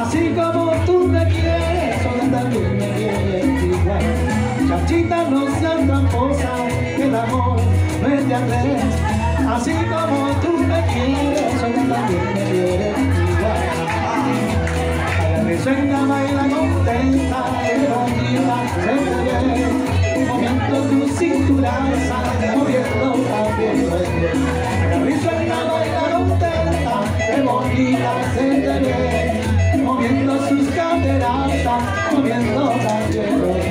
Así como tú me quieres, yo también me quieres igual. Chachita, no seas tramposa, que el amor no es de atrás. Así como tú me quieres, yo también me quieres igual. La risueña baila contenta, pero bonita se te ve, moviendo tu cintura, moviendo también los pies. La risueña baila contenta, pero bonita se te ve, moviendo sus caderas, moviendo también los pies.